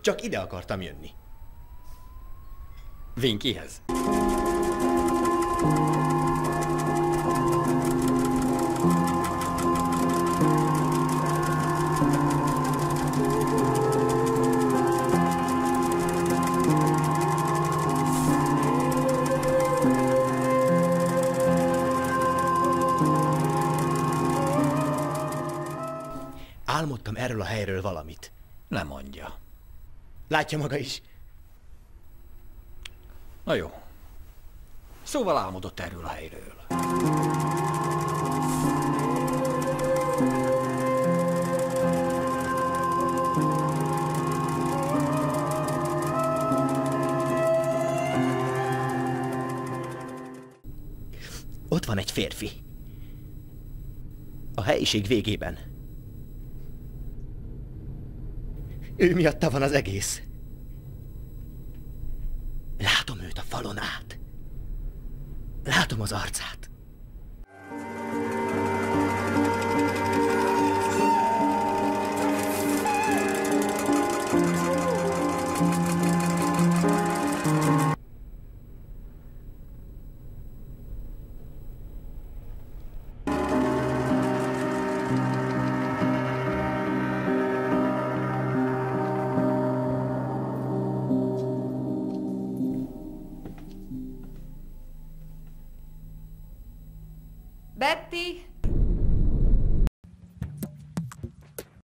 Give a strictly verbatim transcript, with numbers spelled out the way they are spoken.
Csak ide akartam jönni. Vinkihez. Álmodtam erről a helyről valamit. Nem mondja. Látja maga is. Na jó. Szóval álmodott erről a helyről. Ott van egy férfi. A helyiség végében. Ő miatta van az egész. Látom őt a falon át. Látom az arcát. Betty!